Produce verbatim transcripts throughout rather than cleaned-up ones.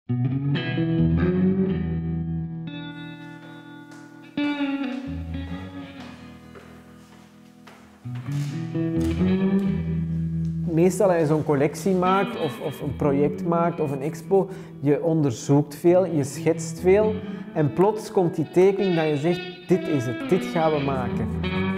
Meestal als je zo'n collectie maakt of, of een project maakt of een expo, je onderzoekt veel, je schetst veel en plots komt die tekening dat je zegt, dit is het, dit gaan we maken.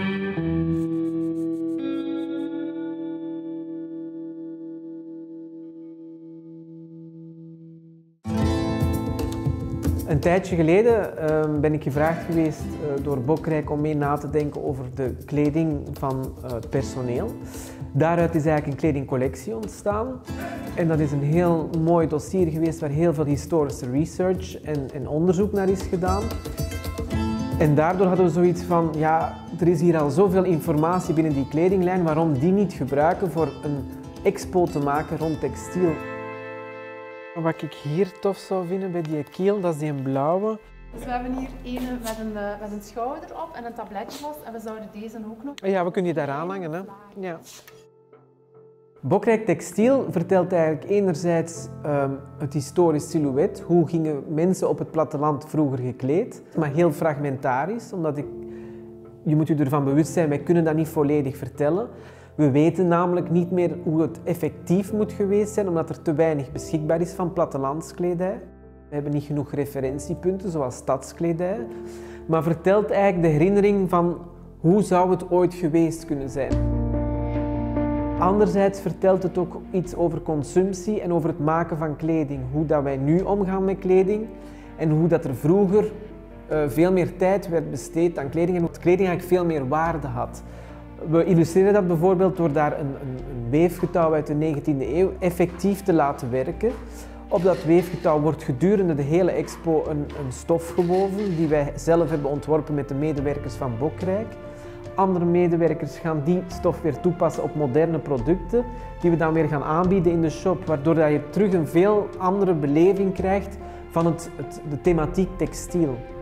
Een tijdje geleden uh, ben ik gevraagd geweest uh, door Bokrijk om mee na te denken over de kleding van uh, het personeel. Daaruit is eigenlijk een kledingcollectie ontstaan. En dat is een heel mooi dossier geweest waar heel veel historische research en, en onderzoek naar is gedaan. En daardoor hadden we zoiets van, ja, er is hier al zoveel informatie binnen die kledinglijn, waarom die niet gebruiken voor een expo te maken rond textiel. Wat ik hier tof zou vinden bij die kiel, dat is die blauwe. Dus we hebben hier een met een, met een schouder op en een tabletje vast en we zouden deze ook nog... Ja, we kunnen die daar aanhangen, hè. Ja. Bokrijk Textiel vertelt eigenlijk enerzijds um, het historisch silhouet. Hoe gingen mensen op het platteland vroeger gekleed? Maar heel fragmentarisch, omdat ik, je moet je ervan bewust zijn, wij kunnen dat niet volledig vertellen. We weten namelijk niet meer hoe het effectief moet geweest zijn, omdat er te weinig beschikbaar is van plattelandskledij. We hebben niet genoeg referentiepunten, zoals stadskledij. Maar vertelt eigenlijk de herinnering van hoe zou het ooit geweest kunnen zijn. Anderzijds vertelt het ook iets over consumptie en over het maken van kleding. Hoe dat wij nu omgaan met kleding en hoe dat er vroeger uh, veel meer tijd werd besteed aan kleding en hoe kleding eigenlijk veel meer waarde had. We illustreren dat bijvoorbeeld door daar een, een, een weefgetouw uit de negentiende eeuw effectief te laten werken. Op dat weefgetouw wordt gedurende de hele expo een, een stof gewoven die wij zelf hebben ontworpen met de medewerkers van Bokrijk. Andere medewerkers gaan die stof weer toepassen op moderne producten die we dan weer gaan aanbieden in de shop, waardoor je terug een veel andere beleving krijgt van het, het, de thematiek textiel.